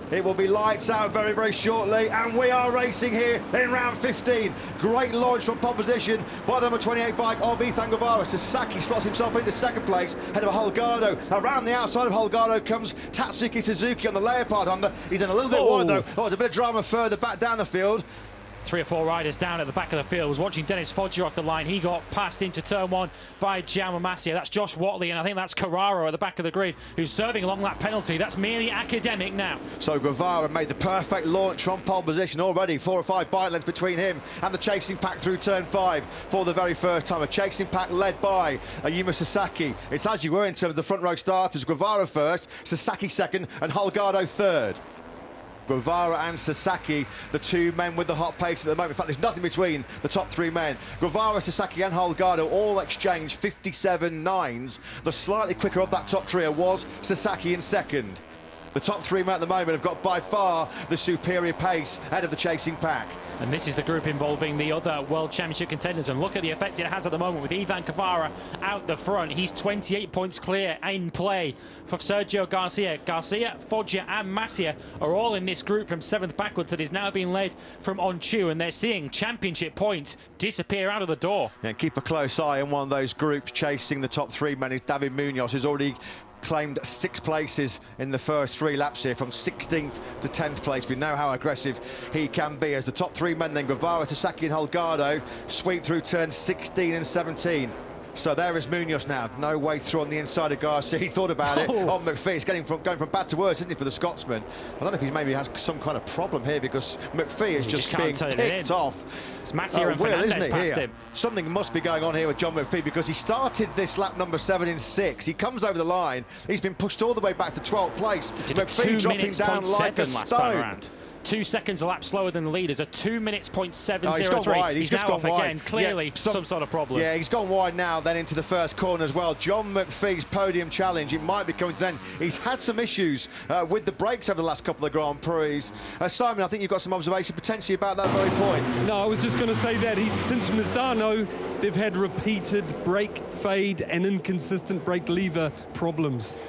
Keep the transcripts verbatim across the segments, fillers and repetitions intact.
It will be lights out very, very shortly, and we are racing here in round fifteen. Great launch from pole position by the number twenty-eight bike of Ethan Guevara. Sasaki slots himself into second place, ahead of Holgado. Around the outside of Holgado comes Tatsuki Suzuki on the Leopard Honda. He's in a little bit Oh. wide though. Oh, there's a bit of drama further back down the field. Three or four riders down at the back of the field. Was watching Dennis Foggia off the line. He got passed into turn one by Jaume Masia. That's Josh Watley, and I think that's Carraro at the back of the grid, who's serving along that penalty. That's merely academic now. So Guevara made the perfect launch from pole position already. Four or five bike lengths between him and the chasing pack through turn five for the very first time. A chasing pack led by Ayumu Sasaki. It's as you were in terms of the front row starters. Guevara first, Sasaki second, and Holgado third. Guevara and Sasaki, the two men with the hot pace at the moment. In fact, there's nothing between the top three men. Guevara, Sasaki and Holgado all exchanged fifty-seven nines. The slightly quicker of that top trio was Sasaki in second. The top three men at the moment have got by far the superior pace ahead of the chasing pack. And this is the group involving the other World Championship contenders. And look at the effect it has at the moment with Ivan Guevara out the front. He's twenty-eight points clear in play for Sergio Garcia. Garcia, Foggia and Masia are all in this group from seventh backwards that is now being led from Onchu. And they're seeing championship points disappear out of the door. Yeah, keep a close eye on one of those groups chasing the top three men is David Munoz, who's already claimed six places in the first three laps here, from sixteenth to tenth place. We know how aggressive he can be as the top three men then, Guevara, Sasaki and Holgado, sweep through turns sixteen and seventeen. So there is Munoz now, no way through on the inside of Garcia. He thought about it Oh. on McPhee. He's getting from, going from bad to worse, isn't he, for the Scotsman? I don't know if he maybe has some kind of problem here, because McPhee is He just, just can't being turn it picked in. off. It's Masia Oh, and Will, Fernandez isn't it, past here? him. Something must be going on here with John McPhee, because he started this lap number seven in six. He comes over the line. He's been pushed all the way back to twelfth place. Did a McPhee two dropping minutes down point like a seven last time stone. around. Two seconds a lap slower than the leaders. A two minutes point seven Oh, he's zero gone three. wide. He's, He's, just now gone off wide. again. Clearly, Yeah, some, some sort of problem. Yeah, he's gone wide now, then into the first corner as well. John McPhee's podium challenge, it might be coming to an end. He's had some issues uh, with the brakes over the last couple of Grand Prix. Uh, Simon, I think you've got some observation potentially about that very point. No, I was just going to say that he, since Misano, they've had repeated brake fade and inconsistent brake lever problems.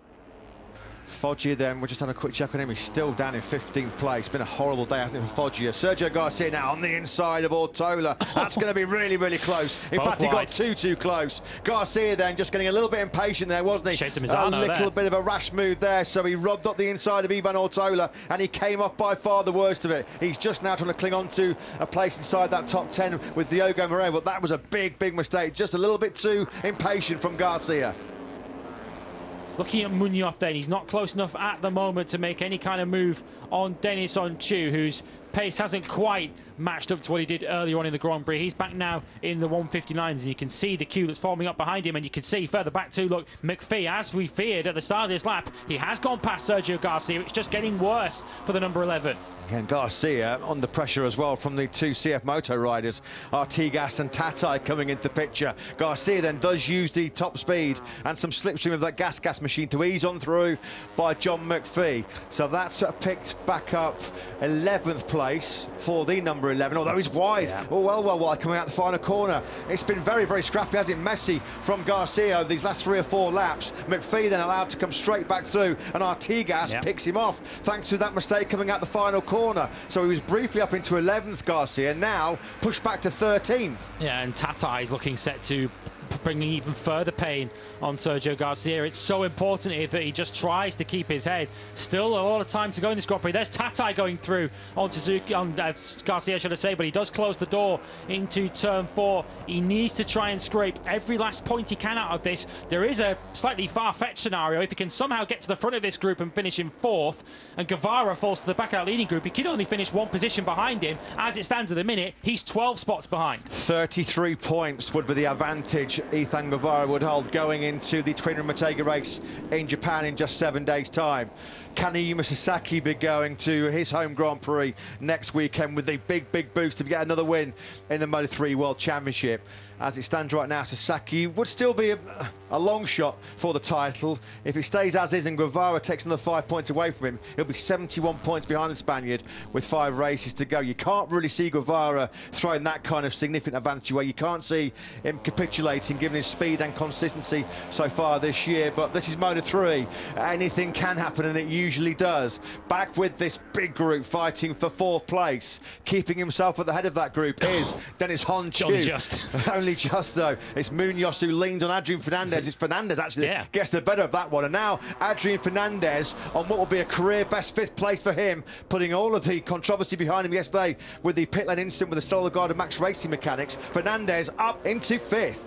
Foggia then, we'll just have a quick check on him. He's still down in fifteenth place. It's been a horrible day, hasn't it, for Foggia. Sergio Garcia now on the inside of Ortola. That's going to be really, really close. In Both fact, he wide. got too, too close. Garcia then just getting a little bit impatient there, wasn't he? Shade to A Misano little there. bit of a rash move there, so he rubbed up the inside of Ivan Ortola, and he came off by far the worst of it. He's just now trying to cling on to a place inside that top ten with Diogo Moreno, but that was a big, big mistake. Just a little bit too impatient from Garcia. Looking at Munoz then, he's not close enough at the moment to make any kind of move on Dennis Onchu, whose pace hasn't quite matched up to what he did earlier on in the Grand Prix. He's back now in the one fifty-nines, and you can see the queue that's forming up behind him, and you can see further back too, look, McPhee, as we feared at the start of this lap, he has gone past Sergio Garcia. It's just getting worse for the number eleven. And Garcia under pressure as well from the two C F Moto riders, Artigas and Tatai coming into the picture. Garcia then does use the top speed and some slipstream of that gas gas machine to ease on through by John McPhee. So that's uh, picked back up eleventh place for the number eleven, although he's wide. Yeah. Oh, well, well, well, coming out the final corner. It's been very, very scrappy, hasn't it? Messy from Garcia over these last three or four laps. McPhee then allowed to come straight back through, and Artigas Yep. picks him off thanks to that mistake coming out the final corner. So he was briefly up into eleventh, Garcia, now pushed back to thirteenth. Yeah, and Tatai is looking set to bringing even further pain on Sergio Garcia. It's so important here that he just tries to keep his head. Still a lot of time to go in this Grand Prix. There's Tatai going through on Suzuki, on uh, Garcia, should I say, but he does close the door into turn four. He needs to try and scrape every last point he can out of this. There is a slightly far-fetched scenario. If he can somehow get to the front of this group and finish in fourth, and Guevara falls to the back of that leading group, he could only finish one position behind him. As it stands at the minute, he's twelve spots behind. thirty-three points would be the advantage Ethan Guevara would hold going into the Twin Rimatega race in Japan in just seven days' time. Can Ayumu Sasaki be going to his home Grand Prix next weekend with the big, big boost to get another win in the Moto three World Championship? As it stands right now, Sasaki would still be a, a long shot for the title. If it stays as is and Guevara takes another five points away from him, he'll be seventy-one points behind the Spaniard with five races to go. You can't really see Guevara throwing that kind of significant advantage away. You can't see him capitulating, given his speed and consistency so far this year. But this is Moto three. Anything can happen, and it usually does. Back with this big group fighting for fourth place. Keeping himself at the head of that group is Dennis Honchu. Only just. Only just, though. It's Munoz who leans on Adrian Fernandez. It's Fernandez actually yeah. gets the better of that one. And now Adrian Fernandez on what will be a career best fifth place for him, putting all of the controversy behind him yesterday with the pit lane incident with the Stoller Guard and Max Racing Mechanics. Fernandez up into fifth.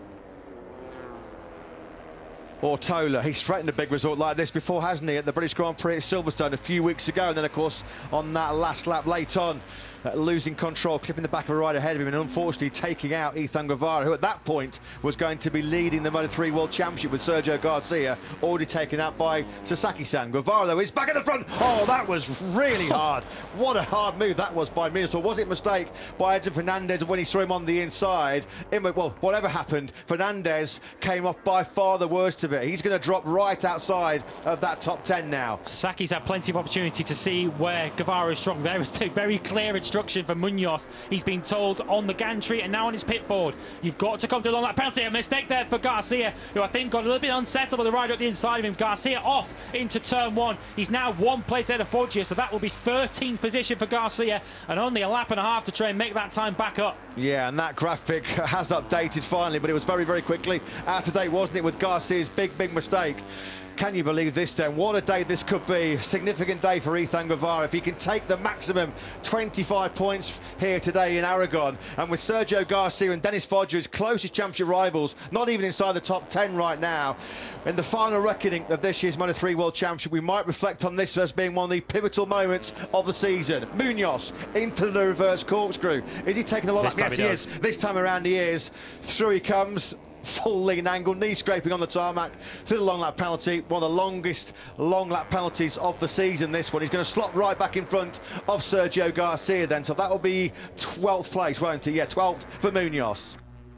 Ortola, he's threatened a big result like this before, hasn't he, at the British Grand Prix at Silverstone a few weeks ago, and then of course on that last lap late on, uh, losing control, clipping the back of a rider ahead of him, and unfortunately taking out Ethan Guevara, who at that point was going to be leading the Moto three World Championship with Sergio Garcia, already taken out by Sasaki-san. Guevara, though, is back at the front. Oh, that was really hard. What a hard move that was by Munoz. Or was it a mistake by Edson Fernandez when he saw him on the inside? In, well, whatever happened, Fernandez came off by far the worst of it. He's going to drop right outside of that top ten now. Sasaki's had plenty of opportunity to see where Guevara is strong. There was a very clear instruction for Munoz. He's been told on the gantry and now on his pit board, you've got to come to along that penalty. A mistake there for Garcia, who I think got a little bit unsettled with the rider up the inside of him. Garcia off into turn one. He's now one place ahead of Foggia, so that will be thirteenth position for Garcia, and only a lap and a half to try and make that time back up. Yeah, and that graphic has updated finally, but it was very, very quickly out of date, wasn't it, with Garcia's big, big mistake. Can you believe this then? What a day this could be. Significant day for Ethan Guevara if he can take the maximum twenty-five points here today in Aragon. And with Sergio Garcia and Dennis Foggia, his closest championship rivals, not even inside the top ten right now. In the final reckoning of this year's Moto three World Championship, we might reflect on this as being one of the pivotal moments of the season. Munoz into the reverse corkscrew. Is he taking a lot of... Yes, he is. This time around he is. Through he comes. Full lean angle, knee scraping on the tarmac through the long lap penalty, one of the longest long lap penalties of the season, this one. He's going to slot right back in front of Sergio Garcia then, so that'll be twelfth place, won't it? Yeah, twelfth for Munoz.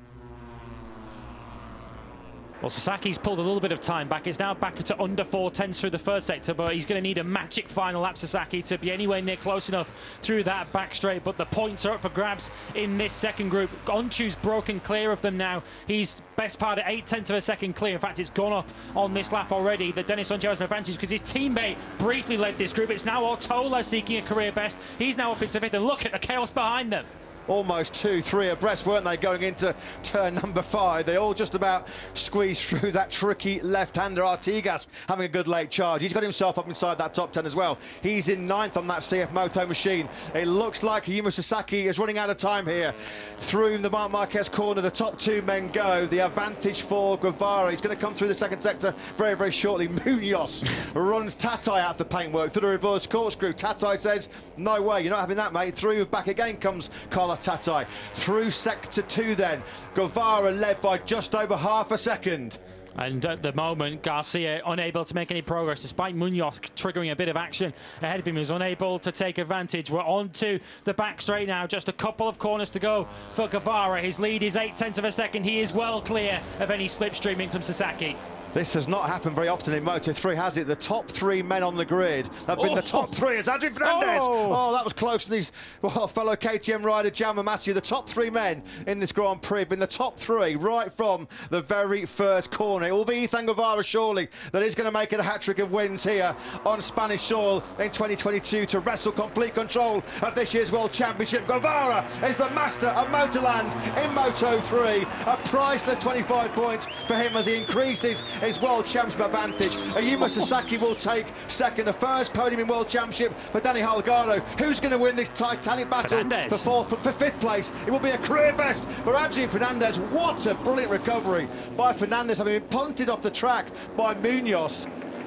Well, Sasaki's pulled a little bit of time back. It's now back to under four tenths through the first sector, but he's going to need a magic final lap, Sasaki, to be anywhere near close enough through that back straight. But the points are up for grabs in this second group. Onchu's broken clear of them now. He's best part of eight tenths of a second clear. In fact, it's gone up on this lap already. The Dennis Honchu has an advantage because his teammate briefly led this group. It's now Ortola seeking a career best. He's now up into fifth, and look at the chaos behind them. Almost two, three abreast, weren't they, going into turn number five? They all just about squeezed through that tricky left-hander. Artigas having a good late charge. He's got himself up inside that top ten as well. He's in ninth on that C F Moto machine. It looks like Ayumu Sasaki is running out of time here. Through the Marc Marquez corner, the top two men go. The advantage for Guevara. He's going to come through the second sector very, very shortly. Munoz runs Tatai out the paintwork through the reverse corkscrew. Tatai says, no way, you're not having that, mate. Through, back again comes Carlos Tatai. Through sector two then. Guevara led by just over half a second. And at the moment, Garcia unable to make any progress, despite Munoz triggering a bit of action ahead of him. He was unable to take advantage. We're on to the back straight now. Just a couple of corners to go for Guevara. His lead is eight tenths of a second. He is well clear of any slipstreaming from Sasaki. This has not happened very often in Moto three, has it? The top three men on the grid have been oh. the top three. It's Adrian Fernandez. Oh. oh, that was close. And his well, fellow K T M rider, Jaume Massieu, the top three men in this Grand Prix have been the top three right from the very first corner. It will be Ethan Guevara, surely, that is going to make it a hat-trick of wins here on Spanish soil in twenty twenty-two to wrestle complete control of this year's World Championship. Guevara is the master of Motorland in Moto three. A priceless twenty-five points for him as he increases his World Championship advantage. Ayumu Sasaki will take second. The first podium in World Championship for Danny Holgado. Who's going to win this titanic battle Fernandez. for fourth, for fifth place? It will be a career best for Adrian Fernandez. What a brilliant recovery by Fernandez, having been punted off the track by Munoz.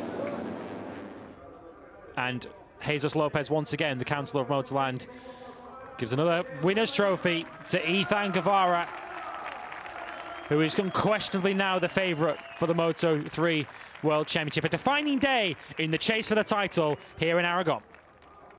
And Jesus Lopez, once again, the Council of Motorland, gives another winner's trophy to Ethan Guevara, who is unquestionably now the favourite for the Moto three World Championship. A defining day in the chase for the title here in Aragon.